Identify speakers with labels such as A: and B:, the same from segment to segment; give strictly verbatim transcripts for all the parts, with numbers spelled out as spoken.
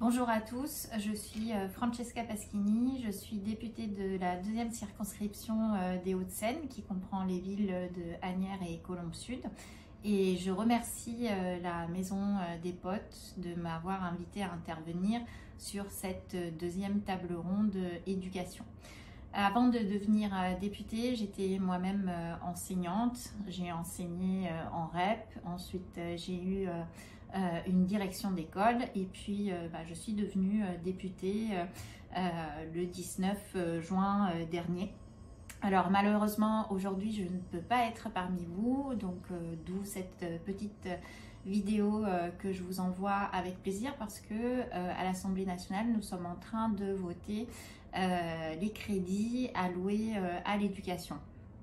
A: Bonjour à tous, je suis Francesca Paschini, je suis députée de la deuxième circonscription des Hauts-de-Seine qui comprend les villes de Asnières et Colombes-Sud. Et je remercie la Maison des Potes de m'avoir invitée à intervenir sur cette deuxième table ronde éducation. Avant de devenir députée, j'étais moi-même enseignante. J'ai enseigné en R E P, ensuite j'ai eu une direction d'école et puis bah, je suis devenue députée le dix-neuf juin dernier. Alors malheureusement aujourd'hui je ne peux pas être parmi vous, donc euh, d'où cette petite vidéo euh, que je vous envoie avec plaisir parce que euh, à l'Assemblée nationale nous sommes en train de voter euh, les crédits alloués euh, à l'éducation.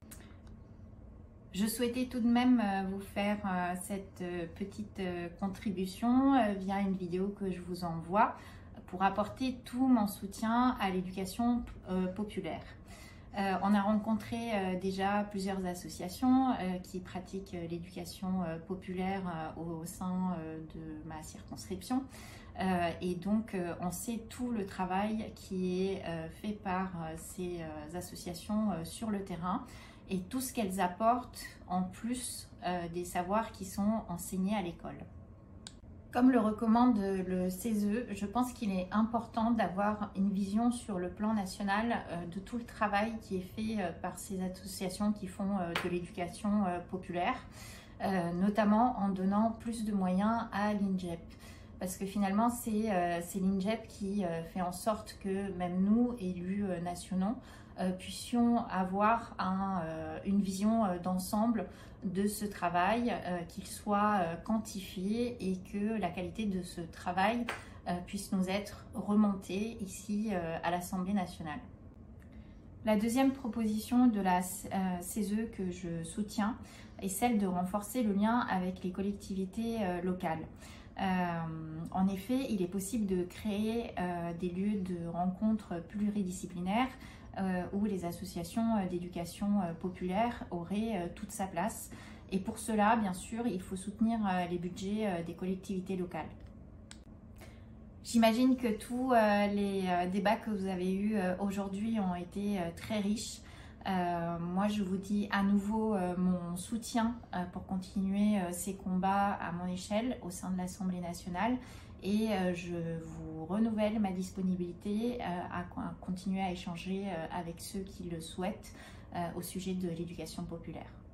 A: Je souhaitais tout de même euh, vous faire euh, cette euh, petite euh, contribution euh, via une vidéo que je vous envoie pour apporter tout mon soutien à l'éducation euh, populaire. Euh, on a rencontré euh, déjà plusieurs associations euh, qui pratiquent euh, l'éducation euh, populaire euh, au, au sein euh, de ma circonscription euh, et donc euh, on sait tout le travail qui est euh, fait par euh, ces euh, associations euh, sur le terrain et tout ce qu'elles apportent en plus euh, des savoirs qui sont enseignés à l'école. Comme le recommande le C E S E, je pense qu'il est important d'avoir une vision sur le plan national de tout le travail qui est fait par ces associations qui font de l'éducation populaire, notamment en donnant plus de moyens à l'I N J E P. Parce que finalement, c'est l'I N J E P qui fait en sorte que même nous, élus nationaux, puissions avoir un, une vision d'ensemble de ce travail, euh, qu'il soit euh, quantifié et que la qualité de ce travail euh, puisse nous être remontée ici euh, à l'Assemblée nationale. La deuxième proposition de la euh, C E S E que je soutiens est celle de renforcer le lien avec les collectivités euh, locales. Euh, en effet, il est possible de créer euh, des lieux de rencontres pluridisciplinaires Euh, où les associations euh, d'éducation euh, populaire auraient euh, toute sa place. Et pour cela, bien sûr, il faut soutenir euh, les budgets euh, des collectivités locales. J'imagine que tous euh, les euh, débats que vous avez eus euh, aujourd'hui ont été euh, très riches. Euh, moi, je vous dis à nouveau euh, mon soutien euh, pour continuer euh, ces combats à mon échelle au sein de l'Assemblée nationale et euh, je vous renouvelle ma disponibilité euh, à, à continuer à échanger euh, avec ceux qui le souhaitent euh, au sujet de l'éducation populaire.